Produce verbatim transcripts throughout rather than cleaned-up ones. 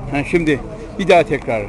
Ha, şimdi bir daha tekrar.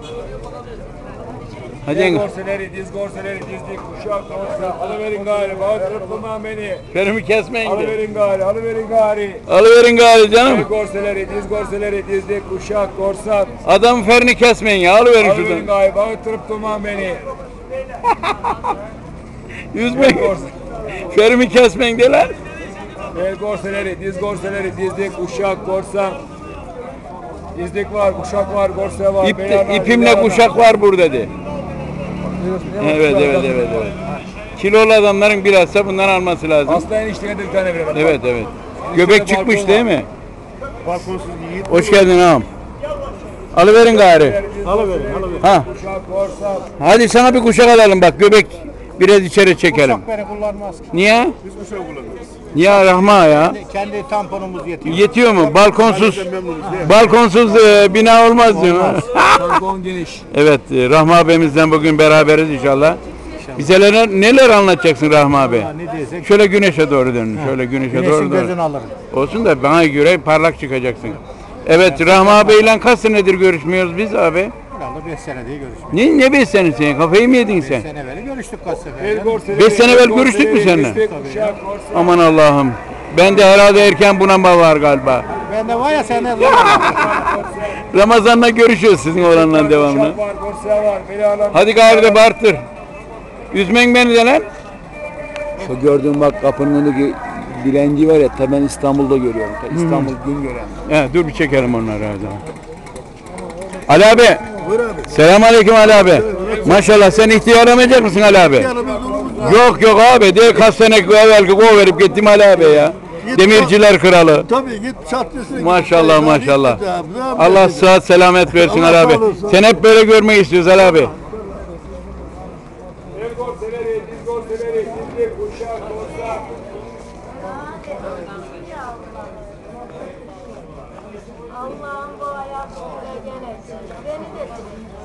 Hadi Diz yenge. gorseleri, diz gorseleri, dizlik, kuşak, kavursa, alıverin gari, bağırtırıp durma beni. Ferimi kesmeyin de. Alıverin gari, alıverin gari. Alıverin gari Diz canım. gorseleri, diz gorseleri, dizlik, kuşak, korsak. Adam ferini kesmeyin ya. Alıverin Alıverin şuradan. gari, bağırtırıp durma beni. Üzmeyin. Ferimi kesmeyin de lan. El gorseleri, diz gorseleri, dizlik, kuşak, korsak. Dizlik var, kuşak var, gorse var. İp, beyana, ipimle beyana. kuşak var burada de. Evet evet evet evet. Kilolu adamların bilhassa bundan alması lazım. Asla enişteye de bir tane verelim. Evet evet. Göbek çıkmış değil mi? Balkonsuz yiğit. Hoş geldin ağam. Alıverin gari. Alıverin, alıverin. Ha. Kuşak, korsak. Hadi sana bir kuşak alalım bak, göbek biraz içeri çekelim. Beni kullanmaz. Niye? Biz kuşak kullanıyoruz. Niye Rahma ya? Kendi tamponumuz yetiyor. Yetiyor mu? Balkonsuz balkonsuz e, bina olmaz diyor. Balkon geniş. Evet, e, Rahmi abimizden bugün beraberiz inşallah. Bize neler, neler anlatacaksın Rahmi abi? Ne diyecek? Şöyle güneşe doğru dönün. Şöyle güneşe Güneşin doğru gözünü dönün. alırım. Olsun da bana göre parlak çıkacaksın. Evet, Rahmi abiyle kaç senedir görüşmüyoruz biz abi? Herhalde beş sene diye görüşmüyoruz. Ne ne beş senesi ya? Kafayı mı yedin sen? beş sene evvel görüştük kaç sefer. El canım. gorseleri, Beş sene evvel diz görüştük mü gorseleri, seninle? dizlik, kuşak, korsak. Aman Allah'ım. Ben de herhalde erken bunama var galiba. Ben de var ya sen de Ramazan'la görüşüyoruz sizin oğlanla devamlı. Kuşak var, gorse var, beyana. Hadi gari bağırtır. Üzmen beni de lan. Şu gördüğün bak kapının önündeki dilenci var ya, ta ben İstanbul'da görüyorum. Ta İstanbul gün gören. He, dur bir çekelim onları her zaman. Ali abi. Buyur abi. Selamünaleyküm Ali abi. Maşallah sen ihtiyarlamayacak mısın Ali abi? Yok yok abi. De kaç sene evvelki kov verip gittim Ali abi ya. Demirciler kralı. Tabii git çatlıyorsun. Maşallah maşallah. Allah sıhhat selamet versin Ali abi. Sen hep böyle görmeyi istiyoruz Ali abi. El gorseleri, diz gorseleri, dizlik, kuşak, korsak. Allah'ım bu ayaklarıyla gelecek. Beni de çek.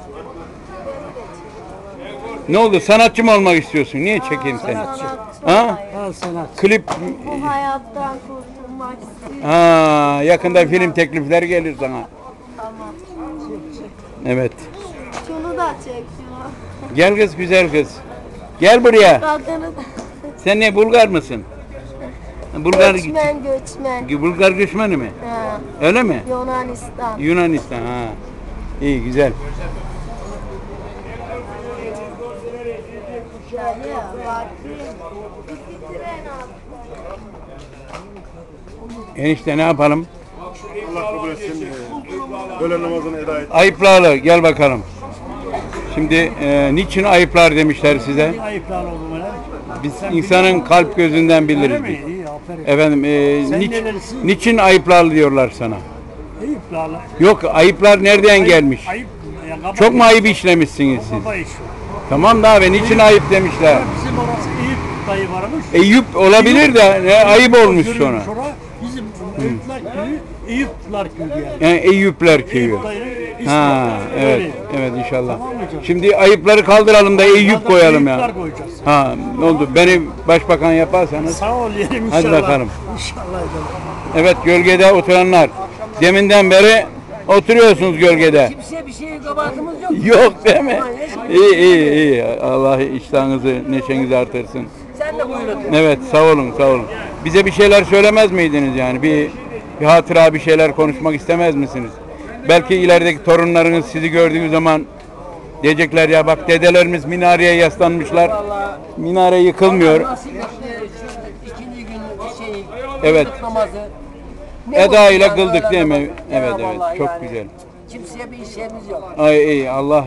Beni de çek. Ne oldu? Sanatçı mı olmak istiyorsun? Niye çekeyim seni? Sanatçı Ha? olayım. Klip Bu hayattan kurtulmak istiyorum. ha, yakında film teklifleri gelir sana. Tamam. Evet. Şunu da çek şunu. Gel kız, güzel kız. Gel buraya. Kadını da. Sen ne, Bulgar mısın? Bulgar Göçmen göçmen. Bulgar göçmeni mi? Ha, Öyle mi? Yunanistan. Yunanistan ha. İyi güzel. Dayı bak. İki tren al. Enişte ne yapalım? Allah kabul etsin. Öğle namazını eda et. Ayıplarla gel bakalım. Şimdi e, niçin ayıplar demişler size? Ayıplar oldu bana. Biz insanın kalp gözünden biliriz biz. İyi aferin. Efendim e, Sen niç, nelersin? niçin ayıplar diyorlar sana? Ayıplarla. Yok, ayıplar nereden gelmiş? Ayıp. Ya, kaba Çok mu ayıp işlemişsiniz siz? Kaba iş. Tamam da abi niçin ayıp demişler? Bizim orası Eyüp dayı varmış. Eyüp olabilir de ne ayıp olmuş sonra. Görülmüş ora. Bizim Eyüpler köyü, Eyüpler köyü yani. Yani Eyüpler köyü. Eyüp dayının ismi. Ha evet Öyle. evet inşallah. Tamam mı canım? Şimdi ayıpları kaldıralım da Eyüp koyalım ya. Eyüpler koyacağız. Ha ne oldu? Beni başbakan yaparsanız. Sağ ol yerim Hadi inşallah. bakalım. İnşallah canım. Evet, gölgede oturanlar. Deminden beri oturuyorsunuz gölgede. Kimseye bir şey kabahatimiz yok. Yok değil mi? İyi iyi iyi. Allah iştahınızı, neşenizi artırsın. Sen de buyurun. Evet, sağ olun, sağ olun. Bize bir şeyler söylemez miydiniz yani? Bir, bir hatıra, bir şeyler konuşmak istemez misiniz? Belki ilerideki torunlarınız sizi gördüğü zaman diyecekler ya bak dedelerimiz minareye yaslanmışlar. Minare yıkılmıyor. Nasip etti şu ikinci gün şey, Evet. kıldık namazı. Ne Eda ile mutlu kıldık yani, değil mi? öyle Evet vallahi evet, çok yani. güzel. Kimseye bir işlerimiz yok. Ay iyi, Allah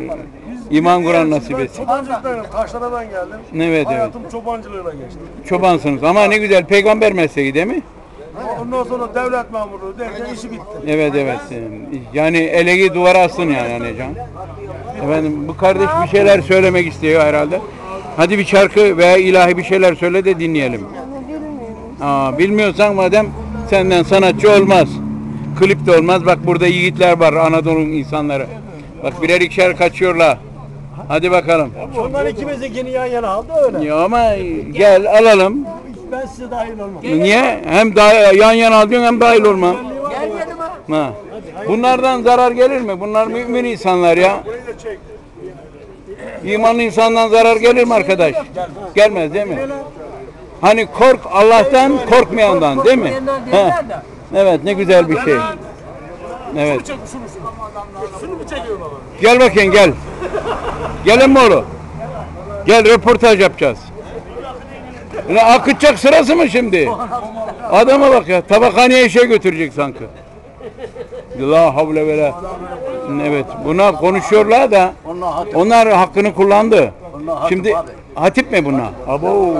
e, iman kuran nasip etsin. Çobancılıktan, Kaşlara'dan geldim. Evet evet. Hayatım çobancılığına geçti. Çobansınız ama ne güzel peygamber mesleği değil mi? Ondan sonra devlet memurluğu derken işi bitti. Evet evet. Yani eleği duvara assın yani Hanecan. Efendim bu kardeş bir şeyler söylemek istiyor herhalde. Hadi bir şarkı veya ilahi bir şeyler söyle de dinleyelim. Ama bilmiyorum. Aa, bilmiyorsan madem senden sanatçı olmaz. Klip de olmaz. Bak burada yiğitler var, Anadolu'nun insanları. Bak birer ikişer kaçıyorlar. Hadi bakalım. Onlar ikimizinkini yan yana aldı öyle. Ya ama gel alalım. Ben size dahil olmam. Niye? Hem daha yan yana alıyorsun hem dahil olmam. Gel yanıma. Ha. Bunlardan zarar gelir mi? Bunlar mümin insanlar ya. İmanlı insandan zarar gelir mi arkadaş? Gelmez değil mi? Hani kork Allah'tan, korkmayandan değil mi? He. Evet, ne güzel bir şey. Evet. Gel bakayım gel. Gelin mi oğlum? Gel röportaj yapacağız. Ne akıtacak sırası mı şimdi? Adama bak ya, tabakhaneye şey götürecek sanki. La havle ve la. Evet, buna konuşuyorlar da onlar hakkını kullandı. Şimdi hatip mi buna? Abo.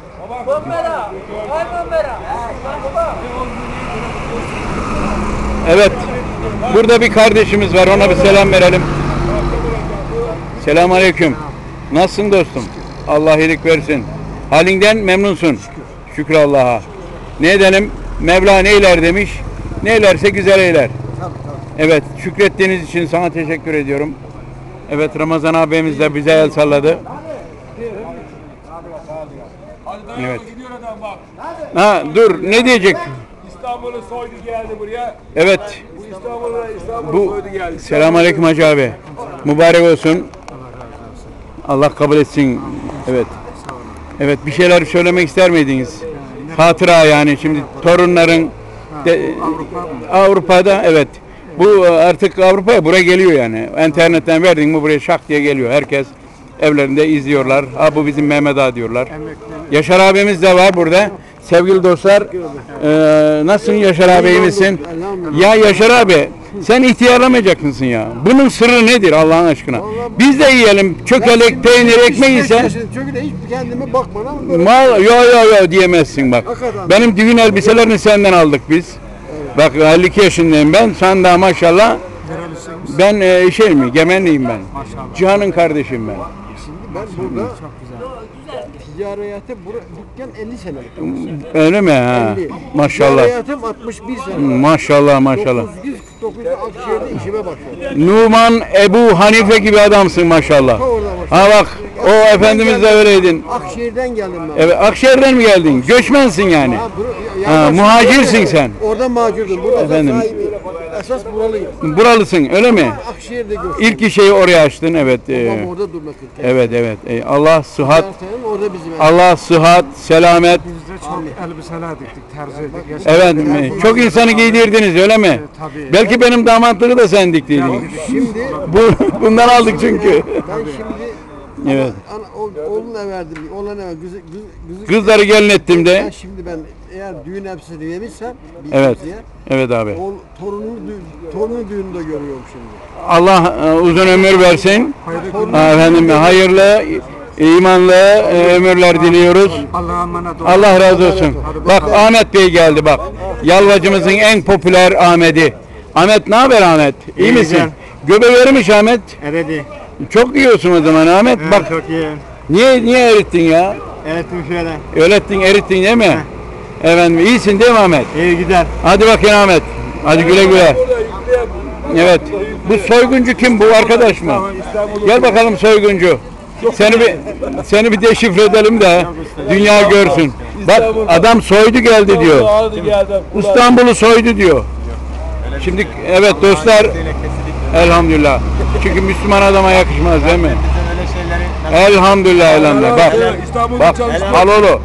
Evet. Burada bir kardeşimiz var. Ona bir selam verelim. Selamünaleyküm. Nasılsın dostum? Allah iyilik versin. Halinden memnunsun. Şükür Allah'a. Ne edelim? Mevla neyler demiş? Neylerse güzel eyler. Evet, şükrettiğiniz için sana teşekkür ediyorum. Evet, Ramazan abimiz de bize el salladı. Evet. Ha, dur, ne diyecek? İstanbul'u soydu geldi buraya. Evet. Bu İstanbul'u İstanbul'u Bu soydu geldi. Selamünaleyküm Hacı abi. Mübarek olsun. Allah kabul etsin. Evet. Evet, bir şeyler söylemek ister miydiniz? Hatıra yani şimdi torunların de, Avrupa'da evet. Bu artık Avrupa'ya buraya geliyor yani. İnternetten verdin mi buraya şak diye geliyor. Herkes evlerinde izliyorlar. Ha bu bizim Mehmet Ağa diyorlar. Yaşar abimiz de var burada. Sevgili dostlar, e, nasılsın Yaşar abi, iyi misin? Ya Yaşar abi, sen ihtiyarlamayacak mısın ya? Bunun sırrı nedir Allah'ın aşkına? Biz de yiyelim, çökelek, peynir, ekmeği ise. Çünkü de hiç kendime bakmadan ama böyle Mal, yo yo yo diyemezsin bak. Benim düğün elbiselerini senden aldık biz. Bak elli iki yaşındayım ben, sen daha maşallah. Ben e, şey mi, Gemenliyim ben. Cihan'ın kardeşim ben. ben burada ticarete bura dükkan elli senelik. Öyle mi ha? Maşallah. Ticaretim altmış bir sene. Maşallah maşallah. dokuz yüz kırk dokuzda Akşehir'de işime başladım. Numan Ebu Hanife gibi adamsın maşallah. Ha bak, o efendimiz de öyleydin. Akşehir'den geldim ben. Evet, Akşehir'den mi geldin? Göçmensin yani. Ha, bur- ya Ha, ben muhacirsin şimdi- sen. Orada macurdum. Burada Efendim. sahibi. Esas buralıyım. Buralısın öyle mi? Akşehir'de göçtüm. İlk şeyi oraya açtın evet. e, Babam orada durmak istedim. evet evet. E, Allah sıhhat, Orada bizim ev. Allah sıhhat, selamet. Biz de çok elbiseler diktik, terzi ettik. Evet, e, çok insanı giydirdiniz öyle mi? Tabii. Belki benim damatlığı da sen diktiydin. Şimdi Bu bundan aldık çünkü. ben şimdi Evet. ana, o, oğluna verdim. Oğluna verdim. Kızı, kız, kızı, Kızları gelin ettim de. Ben şimdi ben eğer düğün elbisesi verirsem bir Evet. kimseye, Evet abi. oğul, torunun, düğün, torunun düğününde görüyorum şimdi. Allah e, uzun ömür versin. Ha, efendim hayırlı, imanlı e, ömürler diliyoruz. Allah'a emanet olun. Allah razı olsun. Bak Ahmet Bey geldi bak. Yalvacımızın en popüler Ahmet'i. Ahmet ne haber Ahmet? İyi misin? Göbe vermiş Ahmet. Evet, Çok yiyorsun o zaman Ahmet. Bak çok iyi. niye niye erittin ya? Evet, şöyle. Öğrettin, erittin değil mi? Efendim iyisin değil mi Ahmet? İyi gider. Hadi bakayım Ahmet. Hadi güle güle. Evet. Bu soyguncu kim? Bu arkadaş mı? Gel bakalım soyguncu. Seni bir seni bir deşifre edelim de dünya görsün. Bak adam soydu geldi diyor. İstanbul'u soydu diyor. Şimdi evet dostlar. Elhamdülillah. Çünkü Müslüman adama yakışmaz değil mi? Elhamdülillah elhamdülillah. Bak, bak Halolu.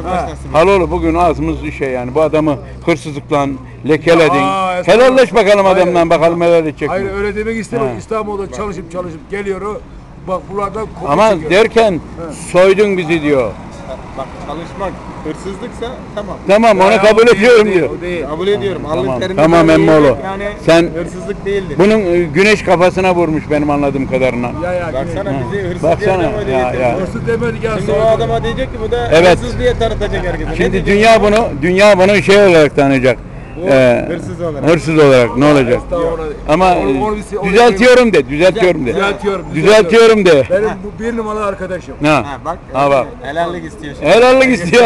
Halolu bugün ağzımız şey yani bu adamı hırsızlıkla lekeledin. Aa, Helalleş bakalım adamdan bakalım helal edecek mi? Hayır öyle demek istemedim. Ha. İstanbul'da çalışıp çalışıp geliyor o. Bak buradan kopya Ama çekiyor. derken soydun bizi diyor. Bak çalışmak hırsızlıksa tamam. Tamam onu Ya, kabul o değil, ediyorum o değil, diyor. o değil. Kabul ediyorum. Tamam, Alın terimi tamam böyle Emmoğlu. yiyecek, Yani Sen hırsızlık değildir. bunun e, güneş kafasına vurmuş benim anladığım kadarıyla. Ya ya. Baksana bizi hırsız Baksana, diye adama ya, diyecek. ya. Hırsız demedik ya. Şimdi o adama diyecek ki bu da Evet. hırsız diye tanıtacak herkese. Ne Şimdi diyecek? dünya bunu dünya bunu şey olarak tanıyacak. Ee, hırsız olarak. Hırsız olarak ne olacak? Ama Onu- onu biz- e, onu- düzeltiyorum de, düzeltiyorum de. Düzeltiyorum. Düzeltiyorum de. Benim bu bir numaralı arkadaşım. Ha. Ha bak. Ha bak. Helallik istiyor şimdi. Helallik istiyor.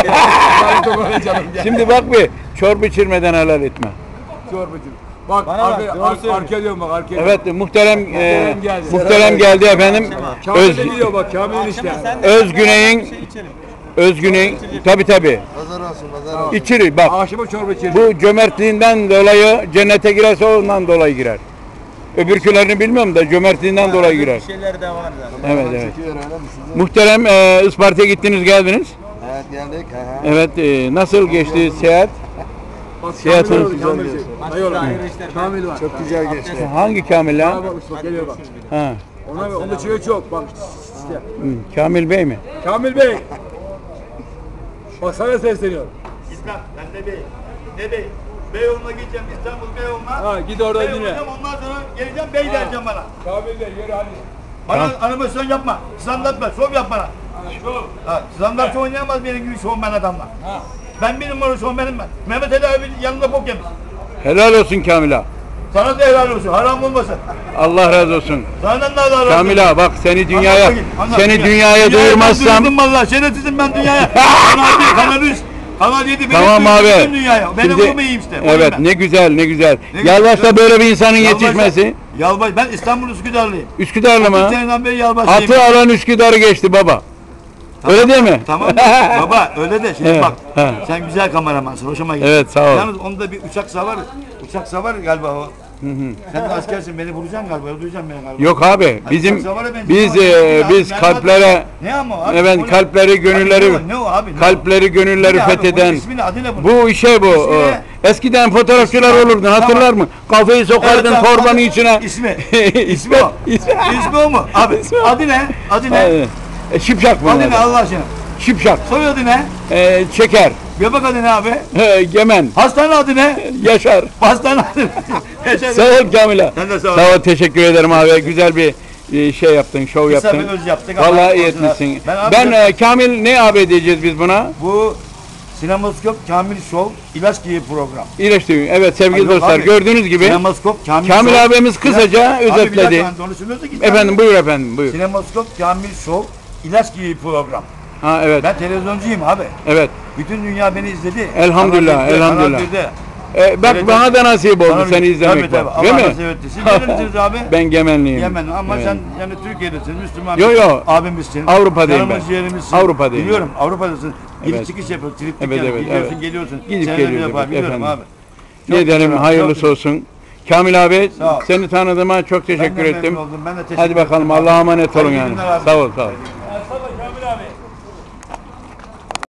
Canım ya. Şimdi bak bir çorba içirmeden helal etme. Çorbacı. Bak Bana bak, arka, doğru ar, söylüyor. arkaya diyorum bak arkaya. Evet muhterem e, Muhterem geldi. muhterem geldi efendim. Kamil Öz de biliyor bak Kamil'in işte. Sen de Öz Güney'in bir şey içelim. Özgün'ün tabi tabi. Pazar olsun, pazar olsun. İçiri bak. Akşama çorba içelim. Bu cömertliğinden dolayı cennete girerse ondan dolayı girer. Öbürkülerini bilmiyorum da cömertliğinden dolayı girer. Bir şeyler de var zaten. Evet evet. Çekiyor öyle mi sizi? Muhterem e, Isparta'ya gittiniz geldiniz. Evet geldik. Aha. Evet e, nasıl geçti seyahat? Seyahatiniz Kamil şey. Hayırlı işler. Kamil var. Çok güzel geçti. hangi Kamil Ha lan? bak bak geliyor bak. Ha. Ona onda çiğ çok bak. İşte. hı, Kamil Bey mi? Kamil Bey. Bak sana sesleniyorum. İslam, ben de bey. Ne bey? Beyoğlu'na gideceğim, İstanbul Beyoğlu'na. Ha git orada Bey dinle. olacağım, ondan sonra geleceğim, bey diyeceğim bana. Kamil Bey yürü hadi. Bana animasyon yapma, standart ver, şov yap bana. Ha, standart oynayamaz benim gibi şovmen adamlar. Ben bir numara şovmenim ben. Mehmet Ali abi yanında bok yemiş. Helal olsun Kamil ağa. Sana da helal olsun, haram olmasın. Allah razı olsun. Senden de Allah razı olsun. Kamil ağa bak seni dünyaya Anlat bakayım, anlat. seni Dünya- dünyaya Dünyaya duyurmazsam ben duyurdum vallahi, şerefsizim ben dünyaya. Kanal bir, Kanal üç, Kanal yedi, beni tamam duyurdun abi. bütün dünyaya. Benim Şimdi- oğlum iyiyim işte. oyum Evet ben. ne güzel ne güzel. Ne güzel. Yalvaç'ta böyle bir insanın Yalvaç'ta- yetişmesi. Yalvaç, ben İstanbul Üsküdarlıyım. Üsküdar'lı mı? otuz seneden beri Yalvaç'tayım. Atı alan Üsküdar'ı geçti baba. Öyle değil mi? Tamam baba öyle de şimdi Evet, bak he. sen güzel kameramansın hoşuma gitti. Evet, sağ ol. Yalnız onda bir uçak savar uçak savar galiba o. Sen de askersin beni vuracaksın galiba öldüreceksin beni galiba. Yok abi Hani bizim uçak savara benziyor biz ama e, ya, biz ben kalplere ne ama abi? evet O ne? kalpleri gönülleri Abi, ne o abi? Ne o? kalpleri gönülleri Ne abi? fetheden Bunun ismi ne? Adı ne bunun? bu işe bu. İsmi e, ne? Eskiden fotoğrafçılar İsmi- olurdu hatırlar Tamam. mı? Kafayı sokardın Evet abi, torbanın adı- içine. İsmi. İsmi İsmi o. İsmi o mu? Abi adı ne? Adı ne? Evet. E, Şipşak bunun Adı ne adı. Allah aşkına? Şipşak. Soyadı ne? E, Çeker. Göbek adı ne abi? E, Gemen. Hastane adı ne? Yaşar. Hastane adı ne? Yaşar. Sağ ol Kamil'a. Sen de sağ ol. Sağ ol teşekkür ederim abi. Güzel bir e, şey yaptın, şov Kısa yaptın. bir öz yaptık ama Vallahi iyi olsun. etmişsin. Ben Ben, abi- e, Kamil ne abi diyeceğiz biz buna? Bu Sinemaskop Kamil Show ilaç gibi program. İyileşti. Evet sevgili Yok dostlar abi. gördüğünüz gibi Sinemaskop Kamil, Kamil Show. abimiz kısaca İlaç- Abi bir özetledi. dakika ben konuşmuyorsun ki. Efendim buyur efendim buyur. Sinemaskop Kamil Show ilaç gibi program. Ha evet. Ben televizyoncuyum abi. Evet. Bütün dünya beni izledi. Elhamdülillah, Kanal birde, elhamdülillah. Kanal birde. E, bak Evet, bana da nasip oldu Kanal seni bir- izlemek tabii, tabii. bak. Değil Allah mi? nasip etti. Siz nerelisiniz abi? Ben Gemenliyim. Yemen ama Evet. sen yani Türkiye'desin, Müslüman Yo, yo. abimizsin. Avrupa'dayım Canımız ben. ciğerimizsin. Avrupa'dayım Biliyorum Avrupa'dasın. Gidip Evet. çıkış yapıyorsun, trip Evet, evet, evet, gidiyorsun, evet. geliyorsun. Gidip Seneler geliyoruz, yapar, evet, biliyorum efendim. abi. Ne diyelim güzel, hayırlısı çok olsun. Kamil abi Sağ ol. seni tanıdığıma çok Ben de teşekkür memnun ettim. oldum, ben de teşekkür Hadi bakalım ederim abi. Allah'a emanet olun Hayırlı yani. günler abi. Sağ ol sağ ol.